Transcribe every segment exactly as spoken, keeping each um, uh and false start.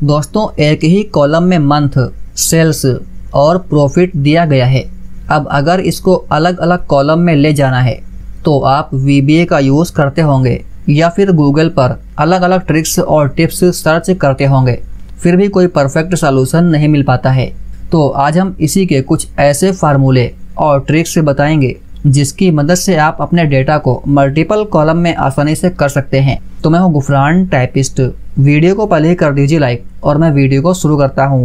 दोस्तों एक ही कॉलम में मंथ, सेल्स और प्रॉफिट दिया गया है। अब अगर इसको अलग अलग कॉलम में ले जाना है तो आप वी बी ए का यूज़ करते होंगे या फिर गूगल पर अलग अलग ट्रिक्स और टिप्स सर्च करते होंगे, फिर भी कोई परफेक्ट सलूशन नहीं मिल पाता है। तो आज हम इसी के कुछ ऐसे फार्मूले और ट्रिक्स बताएंगे जिसकी मदद से आप अपने डेटा को मल्टीपल कॉलम में आसानी से कर सकते हैं। तो मैं हूं गुफरान टाइपिस्ट। वीडियो को पहले ही कर दीजिए लाइक और मैं वीडियो को शुरू करता हूं।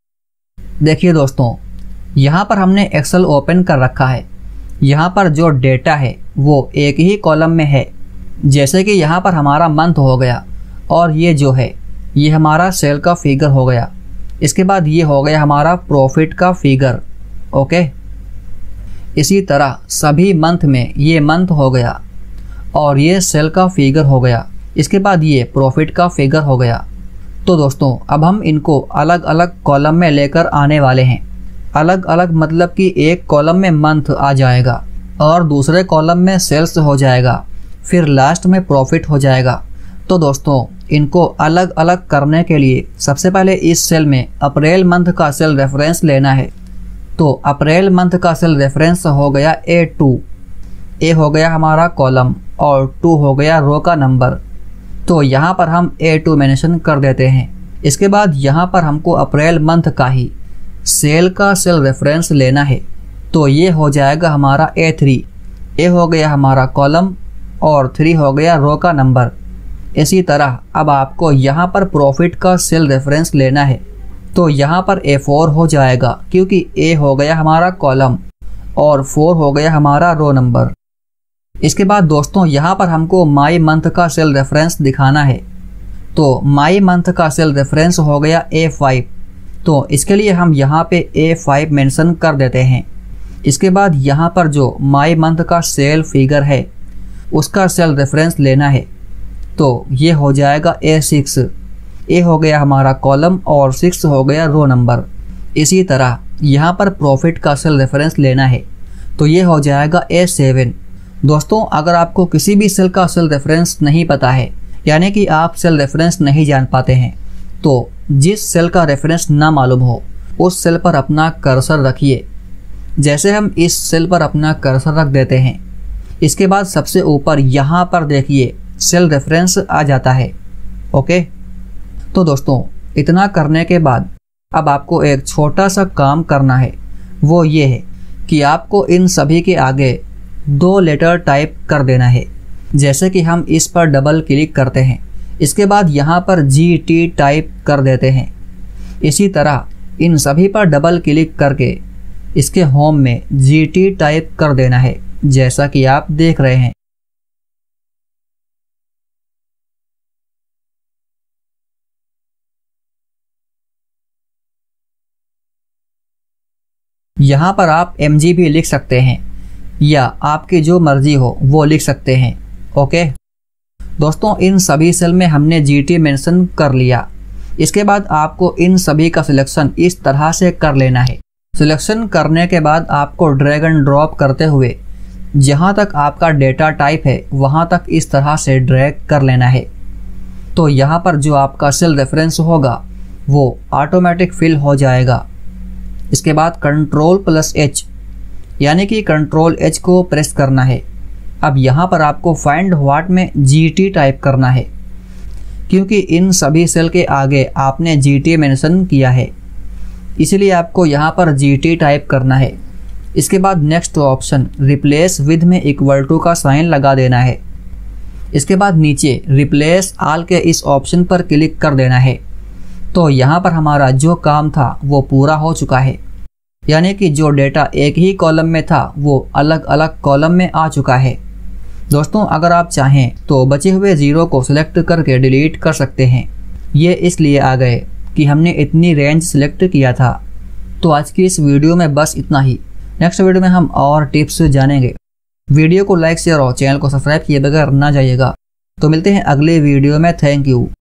देखिए दोस्तों, यहाँ पर हमने एक्सेल ओपन कर रखा है। यहाँ पर जो डेटा है वो एक ही कॉलम में है। जैसे कि यहाँ पर हमारा मंथ हो गया और ये जो है ये हमारा सेल का फिगर हो गया। इसके बाद ये हो गया हमारा प्रॉफिट का फिगर। ओके, इसी तरह सभी मंथ में ये मंथ हो गया और ये सेल का फिगर हो गया। इसके बाद ये प्रॉफिट का फिगर हो गया। तो दोस्तों अब हम इनको अलग अलग कॉलम में लेकर आने वाले हैं। अलग अलग मतलब कि एक कॉलम में मंथ आ जाएगा और दूसरे कॉलम में सेल्स हो जाएगा, फिर लास्ट में प्रॉफिट हो जाएगा। तो दोस्तों इनको अलग अलग करने के लिए सबसे पहले इस सेल में अप्रैल मंथ का सेल रेफरेंस लेना है। तो अप्रैल मंथ का सेल रेफरेंस हो गया ए टू। ए हो गया हमारा कॉलम और टू हो गया रो का नंबर। तो यहाँ पर हम ए टू मेंशन कर देते हैं। इसके बाद यहाँ पर हमको अप्रैल मंथ का ही सेल का सेल रेफरेंस लेना है। तो ये हो जाएगा हमारा ए थ्री। ए हो गया हमारा कॉलम और थ्री हो गया रो का नंबर। इसी तरह अब आपको यहाँ पर प्रॉफिट का सेल रेफरेंस लेना है। तो यहाँ पर ए फोर हो जाएगा क्योंकि ए हो गया हमारा कॉलम और फोर हो गया हमारा रो नंबर। इसके बाद दोस्तों यहाँ पर हमको माई मंथ का सेल रेफरेंस दिखाना है। तो माई मंथ का सेल रेफरेंस हो गया ए फाइव। तो इसके लिए हम यहाँ पे ए फाइव मेंशन कर देते हैं। इसके बाद यहाँ पर जो माई मंथ का सेल फिगर है उसका सेल रेफरेंस लेना है। तो ये हो जाएगा ए सिक्स। ए हो गया हमारा कॉलम और सिक्स हो गया रो नंबर। इसी तरह यहाँ पर प्रॉफिट का सेल रेफरेंस लेना है। तो ये हो जाएगा ए सेवन। दोस्तों अगर आपको किसी भी सेल का सेल रेफरेंस नहीं पता है, यानी कि आप सेल रेफरेंस नहीं जान पाते हैं, तो जिस सेल का रेफरेंस ना मालूम हो उस सेल पर अपना कर्सर रखिए। जैसे हम इस सेल पर अपना कर्सर रख देते हैं, इसके बाद सबसे ऊपर यहाँ पर देखिए सेल रेफरेंस आ जाता है। ओके, तो दोस्तों इतना करने के बाद अब आपको एक छोटा सा काम करना है। वो ये है कि आपको इन सभी के आगे दो लेटर टाइप कर देना है। जैसे कि हम इस पर डबल क्लिक करते हैं, इसके बाद यहाँ पर जी टी टाइप कर देते हैं। इसी तरह इन सभी पर डबल क्लिक करके इसके होम में जी टी टाइप कर देना है, जैसा कि आप देख रहे हैं। यहाँ पर आप एम जी भी लिख सकते हैं या आपकी जो मर्जी हो वो लिख सकते हैं। ओके दोस्तों, इन सभी सेल में हमने जी टी मेंशन कर लिया। इसके बाद आपको इन सभी का सिलेक्शन इस तरह से कर लेना है। सिलेक्शन करने के बाद आपको ड्रैग एंड ड्रॉप करते हुए जहाँ तक आपका डेटा टाइप है वहाँ तक इस तरह से ड्रैग कर लेना है। तो यहाँ पर जो आपका सेल रेफरेंस होगा वो ऑटोमेटिक फिल हो जाएगा। इसके बाद कंट्रोल प्लस एच यानी कि कंट्रोल एच को प्रेस करना है। अब यहाँ पर आपको फाइंड व्हाट में जी टी टाइप करना है, क्योंकि इन सभी सेल के आगे आपने जी टी मेंशन किया है, इसलिए आपको यहाँ पर जी टी टाइप करना है। इसके बाद नेक्स्ट ऑप्शन रिप्लेस विद में इक्वल टू का साइन लगा देना है। इसके बाद नीचे रिप्लेस ऑल के इस ऑप्शन पर क्लिक कर देना है। तो यहाँ पर हमारा जो काम था वो पूरा हो चुका है, यानी कि जो डेटा एक ही कॉलम में था वो अलग अलग कॉलम में आ चुका है। दोस्तों अगर आप चाहें तो बचे हुए ज़ीरो को सिलेक्ट करके डिलीट कर सकते हैं। ये इसलिए आ गए कि हमने इतनी रेंज सिलेक्ट किया था। तो आज की इस वीडियो में बस इतना ही। नेक्स्ट वीडियो में हम और टिप्स जानेंगे। वीडियो को लाइक शेयर और चैनल को सब्सक्राइब किए बगैर ना जाइएगा। तो मिलते हैं अगले वीडियो में। Thank you.